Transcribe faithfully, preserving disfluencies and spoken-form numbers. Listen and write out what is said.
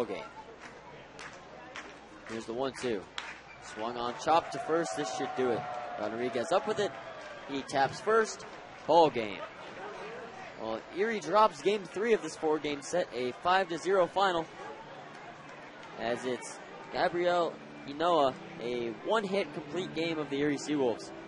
ball game. Here's the one two. Swung on, chop to first. This should do it. Rodriguez up with it. He taps first. Ball game. Well, Erie drops game three of this four-game set, a five to zero final, as it's Gabriel Ynoa, a one-hit complete game of the Erie SeaWolves.